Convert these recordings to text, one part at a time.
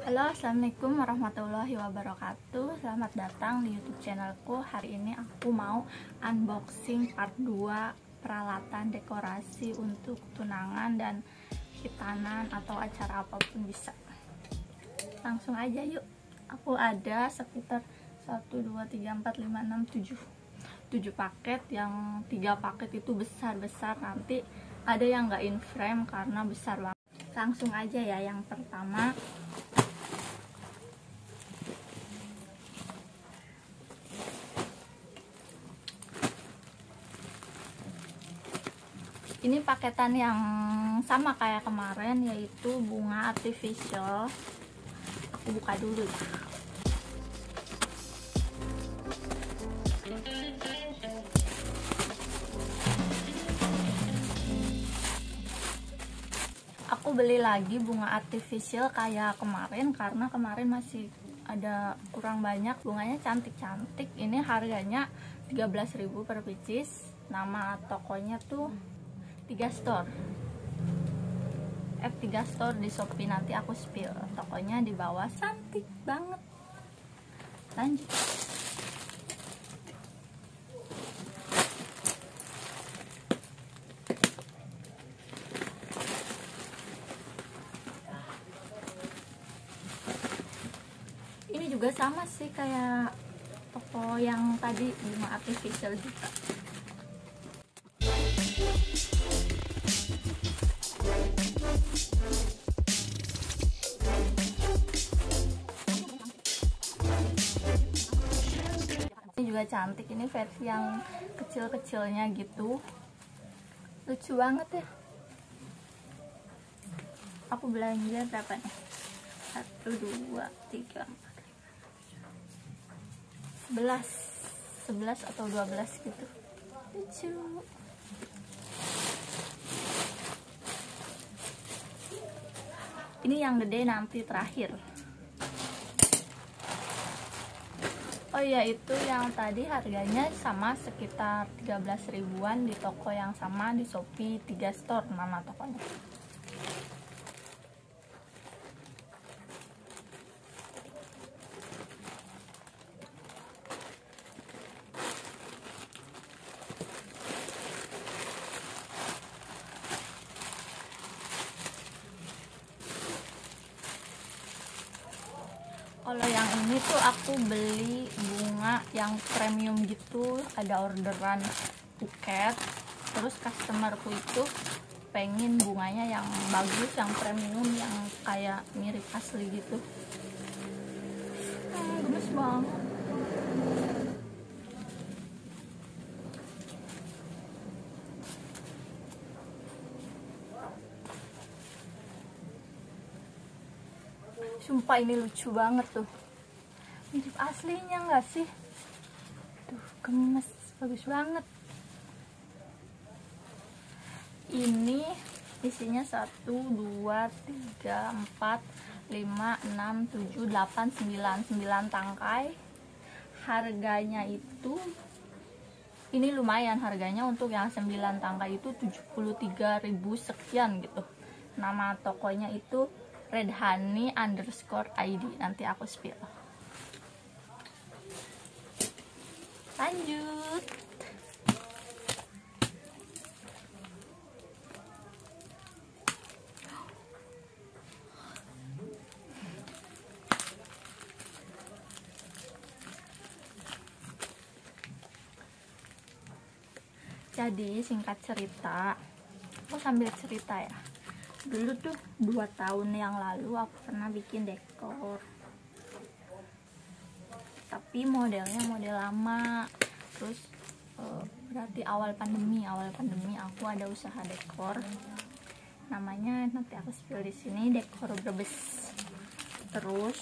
Halo, assalamualaikum warahmatullahi wabarakatuh. Selamat datang di YouTube channelku. Hari ini aku mau unboxing part 2 peralatan dekorasi untuk tunangan dan khitanan atau acara apapun bisa. Langsung aja yuk. Aku ada sekitar 1 2 3 4 5 6 7 paket. Yang 3 paket itu besar-besar, nanti ada yang nggak in frame karena besar banget. Langsung aja ya. Yang pertama, ini paketan yang sama kayak kemarin, yaitu bunga artificial. Aku buka dulu ya. Aku beli lagi bunga artificial kayak kemarin karena kemarin masih ada kurang banyak. Bunganya cantik-cantik. Ini harganya 13.000 per pieces. Nama tokonya tuh 3 store. F3 store di Shopee, nanti aku spill tokonya di bawah. Cantik banget. Lanjut. Ini juga sama sih kayak toko yang tadi, bunga artificial juga. Ini juga cantik, ini versi yang kecil-kecilnya gitu, lucu banget ya. Aku belanja berapa nih? 1 2 3 4 11 atau 12 gitu, lucu. Ini yang gede nanti terakhir. Oh iya, itu yang tadi harganya sama sekitar 13 ribuan di toko yang sama di Shopee 3 store nama tokonya. Kalau yang ini tuh aku beli bunga yang premium gitu, ada orderan buket. Terus customerku itu pengen bunganya yang bagus, yang premium, yang kayak mirip asli gitu. Gemes banget. Sumpah ini lucu banget tuh, mirip aslinya nggak sih? Tuh gemes, bagus banget. Ini isinya 1 2 3 4 5 6 7 8 9 tangkai. Harganya itu, ini lumayan harganya untuk yang 9 tangkai itu 73.000 sekian gitu. Nama tokonya itu redhani_id, nanti aku spill. Lanjut. Jadi singkat cerita, aku sambil cerita ya. Dulu tuh 2 tahun yang lalu aku pernah bikin dekor, tapi modelnya model lama. Terus berarti awal pandemi aku ada usaha dekor, namanya nanti aku spill di sini, Dekor Brebes. Terus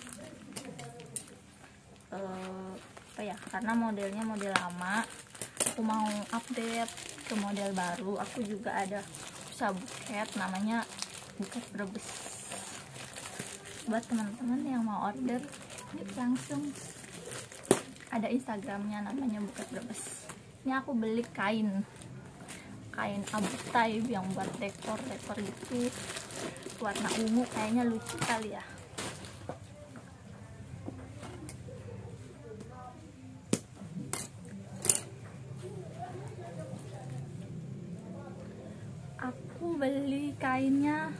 apa ya, karena modelnya model lama, aku mau update ke model baru. Aku juga ada usaha buket, namanya Buket Brebes. Buat teman-teman yang mau order, langsung ada Instagramnya, namanya Buket Brebes. Ini aku beli kain abu taib yang buat dekor gitu, warna ungu, kayaknya lucu kali ya. kainnya.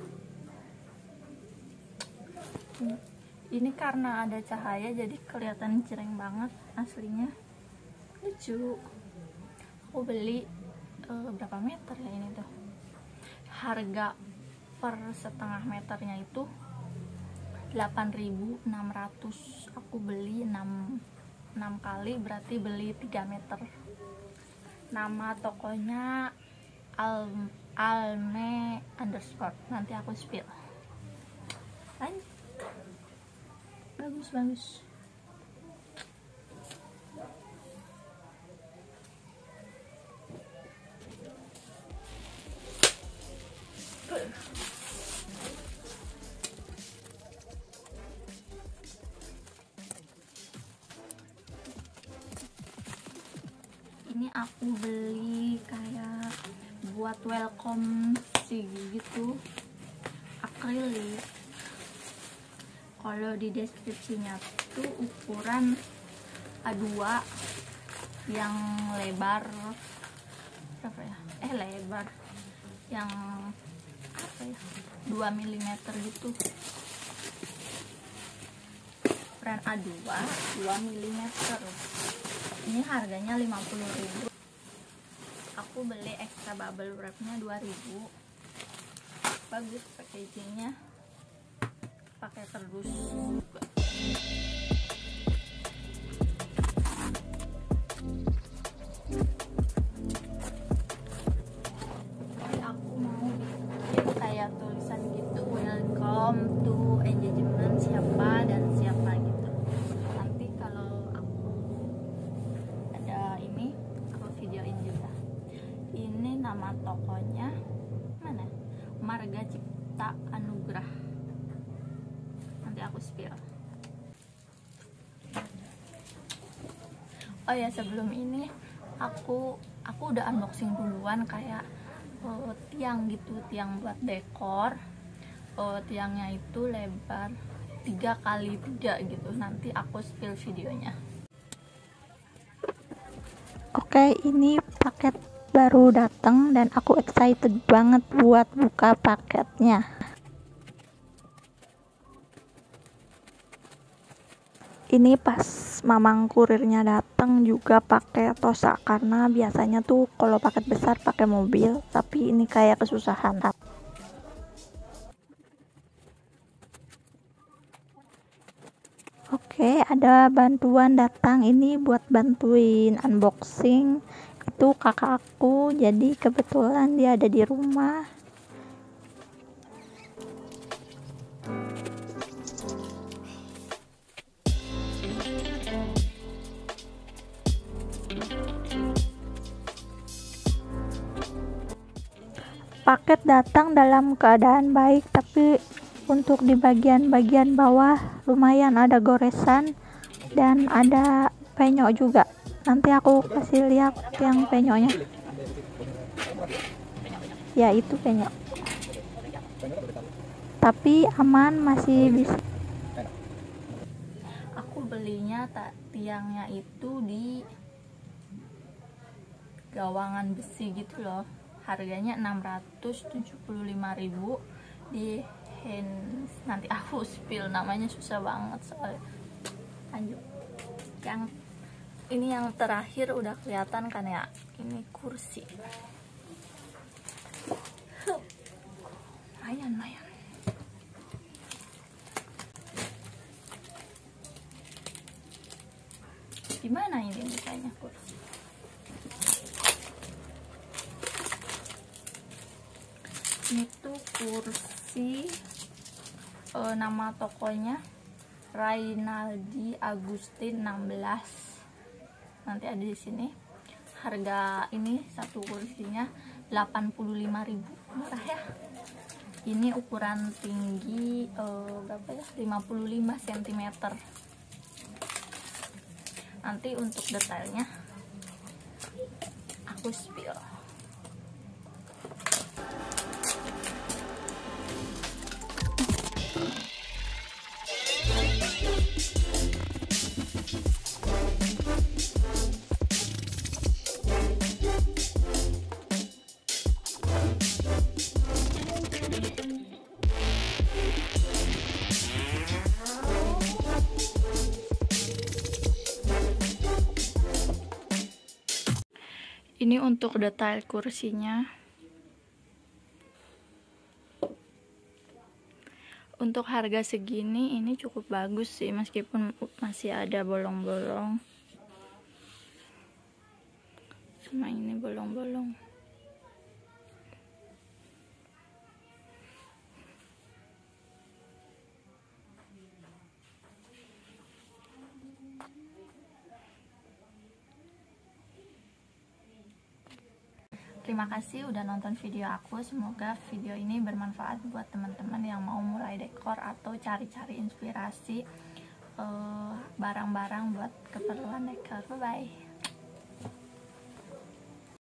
Ini karena ada cahaya jadi kelihatan cereng banget, aslinya lucu. Aku beli berapa meter ya ini tuh, harga per setengah meternya itu 8.600. Aku beli 6 kali, berarti beli 3 meter. Nama tokonya Alme underscore, nanti aku spill. Lanjut. Bagus. Ini aku beli kayak buat welcome sih gitu, akrilik. Kalau di deskripsinya tuh ukuran A2 yang lebar berapa ya? Lebar yang apa ya? 2 mm gitu. Ukuran A2 2 mm. Ini harganya 50.000. Aku beli extra bubble wrapnya 2.000. Bagus packagingnya, pakai kardus juga. Aku mau bikin kayak tulisan gitu, welcome to engagement siapa dan siapa gitu. Nanti kalau aku ada ini, aku videoin juga. Ini nama tokonya mana? Marga Cipta Anugrah. Nanti aku spill. Oh ya, sebelum ini aku udah unboxing duluan kayak tiang gitu, tiang buat dekor. Tiangnya itu lebar 3x3 gitu. Nanti aku spill videonya. Oke, ini paket baru datang dan aku excited banget buat buka paketnya. Ini pas mamang kurirnya datang juga pakai tosa, karena biasanya tuh kalau paket besar pakai mobil, tapi ini kayak kesusahan. Oke, ada bantuan datang, ini buat bantuin unboxing. Itu kakak aku, jadi kebetulan dia ada di rumah. Paket datang dalam keadaan baik, tapi untuk di bagian bawah lumayan ada goresan dan ada penyok juga. Nanti aku kasih lihat yang penyoknya. Ya, itu penyok. Tapi aman, masih bisa. Aku belinya tiangnya itu di gawangan besi gitu loh. Harganya 675.000 di Hands. Nanti aku spill, namanya susah banget soalnya. Lanjut. Yang ini yang terakhir udah kelihatan kan ya, ini kursi. Lumayan. Gimana ini misalnya kursi? Ini tuh kursi, nama tokonya Rainaldi Agustin 16. Nanti ada di sini. Harga ini satu kursinya 85.000. Murah ya. Ini ukuran tinggi berapa ya? 55 cm. Nanti untuk detailnya aku spill. Ini untuk detail kursinya. Untuk harga segini ini cukup bagus sih, meskipun masih ada bolong-bolong. Sama ini bolong-bolong. Terima kasih udah nonton video aku. Semoga video ini bermanfaat buat teman-teman yang mau mulai dekor atau cari-cari inspirasi barang-barang buat keperluan dekor. Bye bye.